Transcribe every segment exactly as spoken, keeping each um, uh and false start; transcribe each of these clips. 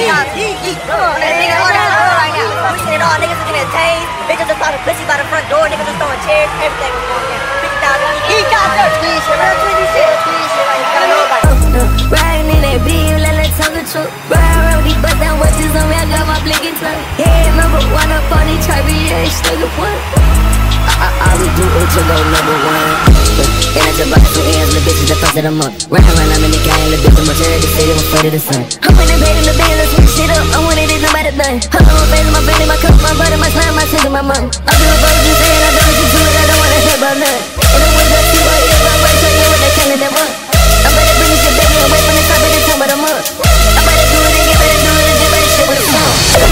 Yeat, Yeat, Yeat. Come on, man. Niggas all that love right now. Pushing it all. Niggas looking at Taze. Bitches just talking pussy by the front door. Niggas just throwing chairs. Everything was going down. fifty thousand. Yeat got that tweet shit. Real tweety shit. Tweety shit like you gotta know about it. Riding in that beam, let her talk the truth. Ride around these bust down watches on me. I got my blinking tongue. Yeah, number one up on these Charlie. Yeah, stuck a point. I, I always do it to go number one. And I just bought two ends, the bitches the first of the month. Right around, I'm in the game, the bitch, I'm a the city, I'm afraid of the sun. I'm in the bed, in the bed, let's switch shit up. I want it, it's nobody done. I'm on my face, my belly, my cup, my butter, my slime, my sugar, my mom. I do it for you, saying I do it to do it, I don't wanna hear about none. And I wake up to it, if I'm right, show you what they killing them up. I'm better bring this shit, baby, away from the top of the time of the month. I better do it and get better do it and get better shit with a song.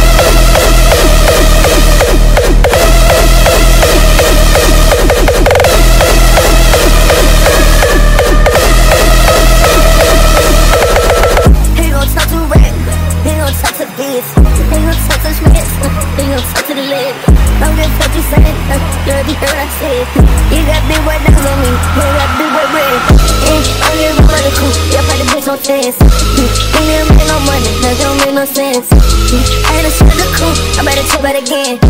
You got big white knuckles on me, you got big white red. Yeah, I'm here for money, cool, yeah, fight the bitch on chance. You never make no money, that don't make no sense. I had a sugar cool, I better tip it again.